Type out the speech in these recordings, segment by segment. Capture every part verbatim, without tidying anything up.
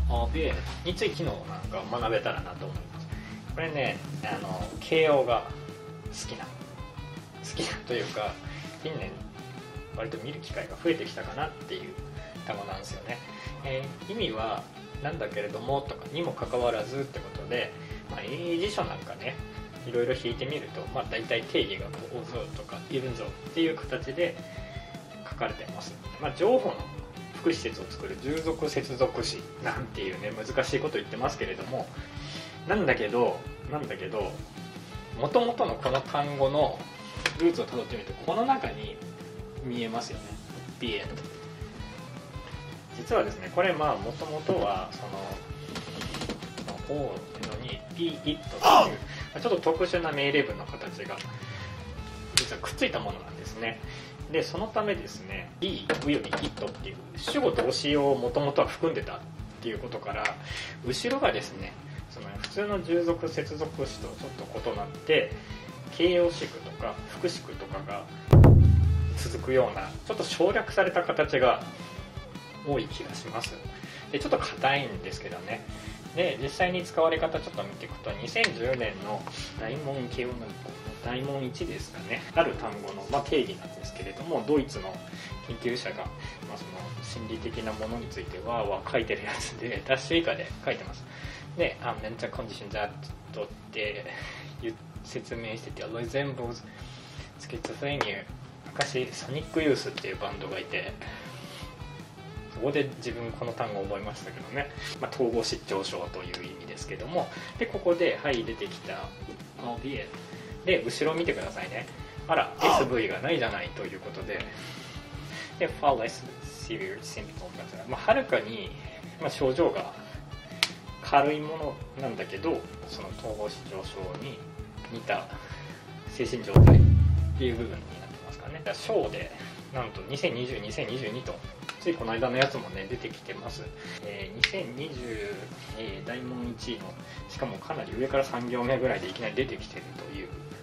albeit について機能なんかを学べたらなと思います。これね、あの形容が好きな好きなというか近年割と見る機会が増えてきたかなっていう単語なんですよね。えー、意味はなんだけれどもとかにもかかわらずってことで、まあ、英辞書なんかねいろいろ引いてみると、まあ、大体定義がこう although とか even though っていう形で書かれてます。まあ、情報の福祉施設を作る従属接続詞なんていうね難しいこと言ってますけれども、なんだけどなんだけどもともとのこの単語のルーツをたどってみるとこの中に見えますよね。 be it 実はですねこれまあもともとはその O っていうのに be it っていうちょっと特殊な命令文の形が実はくっついたものなんですね。でそのためですね be および it っていう主語動詞をもともとは含んでたっていうことから後ろがですねその普通の従属接続詞とちょっと異なって形容詞句とか副詞句とかが続くようなちょっと省略された形が多い気がします。でちょっと硬いんですけどね。で実際に使われ方ちょっと見ていくとにせんじゅうねんの大問慶応の大問いちですかねある単語の、まあ、定義なんですけれどもドイツの研究者が、まあ、その心理的なものについてはは書いてるやつでダッシュ以下で書いてます。で、あ、メンタルコンディションだとって説明してて resembles schizophrenia 昔ソニックユースっていうバンドがいてそこで自分この単語を覚えましたけどね、まあ、統合失調症という意味ですけどもでここではい出てきた albeit で後ろを見てくださいね。あら エスブイ がないじゃないということでで far less severe symptoms だからまあはるかに、まあ、症状が軽いものなんだけどその統合失調症に似た精神状態っていう部分になってますかね。章でなんとにせんにじゅう、にせんにじゅうにとついこの間のやつもね出てきてます。えー、にせんにじゅう、えー、大問いちのしかもかなり上からさん行目ぐらいでいきなり出てきてるという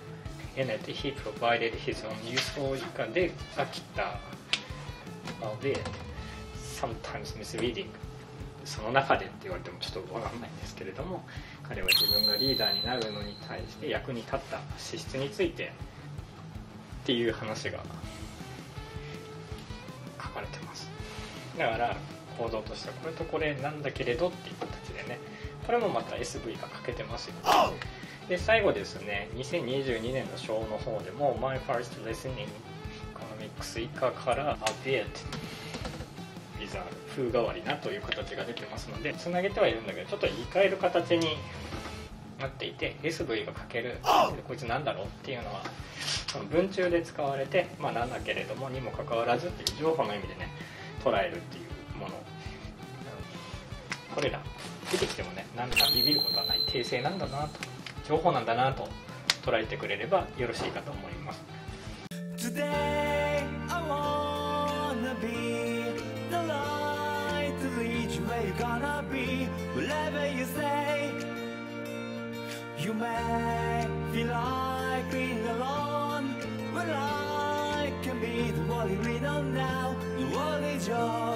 And that he provided his own useful 以下で飽きたので sometimes misleadingその中でって言われてもちょっと分かんないんですけれども彼は自分がリーダーになるのに対して役に立った資質についてっていう話が書かれてます。だから行動としてはこれとこれなんだけれどっていう形でねこれもまた エスブイ が欠けてますよね。で最後ですねにせんにじゅうにねんの章の方でも My first lesson in economics 以下から albeitビザ風変わりなという形が出てますのでつなげてはいるんだけどちょっと言い換える形になっていて エスブイ が欠けるこいつなんだろうっていうのはその文中で使われて、まあ、なんだけれどもにもかかわらずっていう情報の意味でね捉えるっていうものこれら出てきてもね何かビビることはない訂正なんだなと情報なんだなと捉えてくれればよろしいかと思います。 Today I wanna be the light to reach where you gonna be wherever you say you may feel like being alone when I can be the one you lean on now the world is yours